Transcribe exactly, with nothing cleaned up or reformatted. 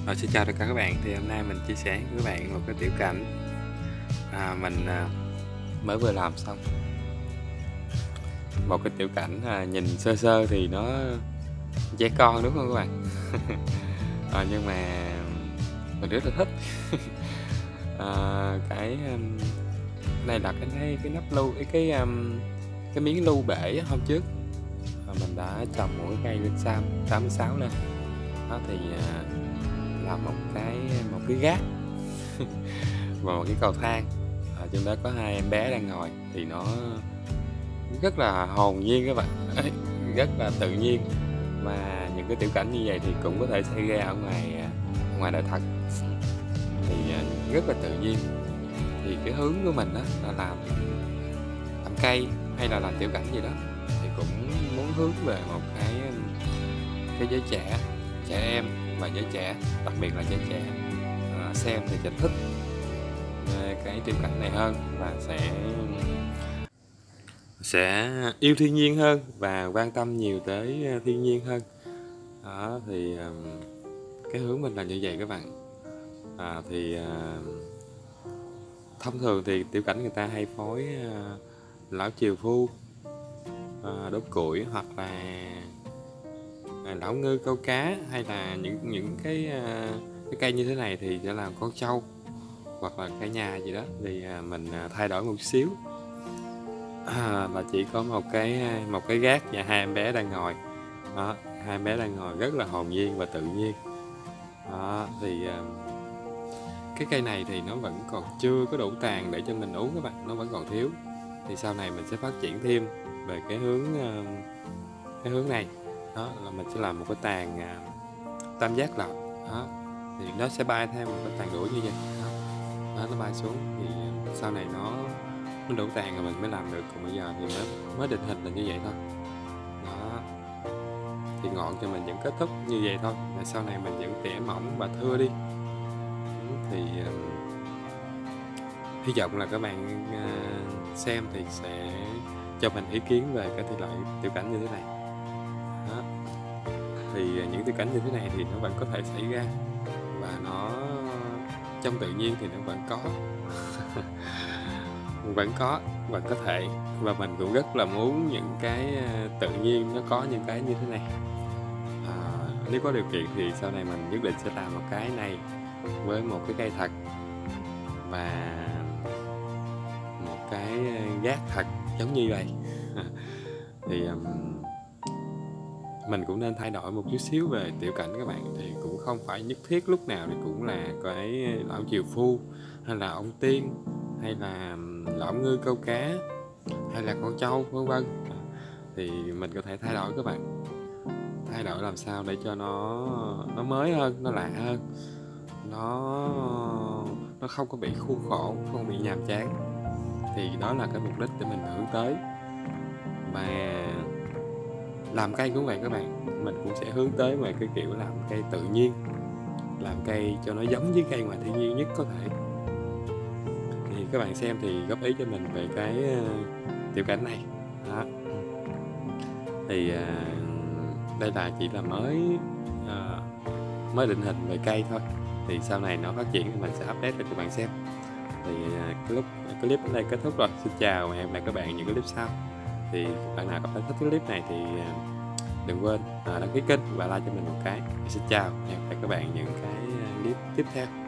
Ờ, xin chào tất cả các bạn, thì hôm nay mình chia sẻ với các bạn một cái tiểu cảnh à, mình à, mới vừa làm xong. Một cái tiểu cảnh à, nhìn sơ sơ thì nó trẻ con đúng không các bạn? à, nhưng mà mình rất là thích. à, cái um, này là cái cái, cái nắp lưu cái cái, um, cái miếng lưu bể hôm trước à, mình đã trồng một cái cây linh sam tám mươi sáu lên đó, thì à, làm một cái một cái gác và một cái cầu thang ở trong đó có hai em bé đang ngồi thì nó rất là hồn nhiên các bạn. Rất là tự nhiên, và những cái tiểu cảnh như vậy thì cũng có thể xảy ra ở ngoài ở ngoài đời thật, thì rất là tự nhiên. Thì cái hướng của mình đó là làm làm cây hay là làm tiểu cảnh gì đó thì cũng muốn hướng về một cái cái giới trẻ, trẻ em và giới trẻ, đặc biệt là giới trẻ à, xem thì sẽ thích cái tiểu cảnh này hơn, và sẽ sẽ yêu thiên nhiên hơn và quan tâm nhiều tới thiên nhiên hơn đó. Thì cái hướng mình là như vậy các bạn. à, thì à, thông thường thì tiểu cảnh người ta hay phối à, lão triều phu, à, đốt củi, hoặc là à, lão ngư câu cá, hay là những những cái à, cái cây như thế này thì sẽ làm con trâu hoặc là cây nhà gì đó. Thì à, mình à, thay đổi một xíu à, là chỉ có một cái một cái gác và hai em bé đang ngồi đó. Hai em bé đang ngồi rất là hồn nhiên và tự nhiên đó. Thì à, cái cây này thì nó vẫn còn chưa có đủ tàn để cho mình uống các bạn, nó vẫn còn thiếu. Thì sau này mình sẽ phát triển thêm về cái hướng cái hướng này đó, là mình sẽ làm một cái tàn à, tam giác lợn đó, thì nó sẽ bay theo một cái tàn đuổi như vậy đó. Đó, nó bay xuống thì sau này nó nó đủ tàn rồi mình mới làm được, còn bây giờ thì mới mới định hình là như vậy thôi đó. Thì ngọn cho mình vẫn kết thúc như vậy thôi, và sau này mình vẫn tỉa mỏng và thưa đi. Thì uh, hy vọng là các bạn uh, xem thì sẽ cho mình ý kiến về cái thể loại tiểu cảnh như thế này đó. Thì uh, những tiểu cảnh như thế này thì nó vẫn có thể xảy ra, và nó trong tự nhiên thì nó vẫn có vẫn có và có thể, và mình cũng rất là muốn những cái tự nhiên nó có những cái như thế này. à, nếu có điều kiện thì sau này mình nhất định sẽ làm một cái này với một cái cây thật và một cái gác thật giống như vậy. Thì um, mình cũng nên thay đổi một chút xíu về tiểu cảnh các bạn, thì cũng không phải nhất thiết lúc nào thì cũng là cái lão triều phu, hay là ông tiên, hay là lão ngư câu cá, hay là con trâu vân vân. Thì mình có thể thay đổi các bạn, thay đổi làm sao để cho nó nó mới hơn, nó lạ hơn, nó nó không có bị khuôn khổ, không bị nhàm chán. Thì đó là cái mục đích để mình hướng tới. Và làm cây cũng vậy các bạn, mình cũng sẽ hướng tới về cái kiểu làm cây tự nhiên, làm cây cho nó giống với cây ngoài thiên nhiên nhất có thể. Thì các bạn xem thì góp ý cho mình về cái uh, tiểu cảnh này đó. Thì uh, đây là chỉ là mới uh, mới định hình về cây thôi, thì sau này nó phát triển thì mình sẽ update cho các bạn xem. Thì uh, cái lúc cái clip đến đây kết thúc rồi. Xin chào và hẹn gặp lại các bạn những cái clip sau. Thì bạn nào có thấy thích cái clip này thì đừng quên đăng ký kênh và like cho mình một cái. Xin chào và hẹn gặp lại các bạn những cái clip tiếp theo.